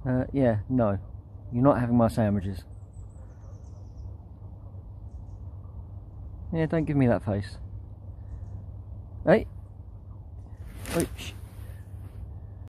Yeah, no. You're not having my sandwiches. Yeah, don't give me that face. Hey! Wait, shh.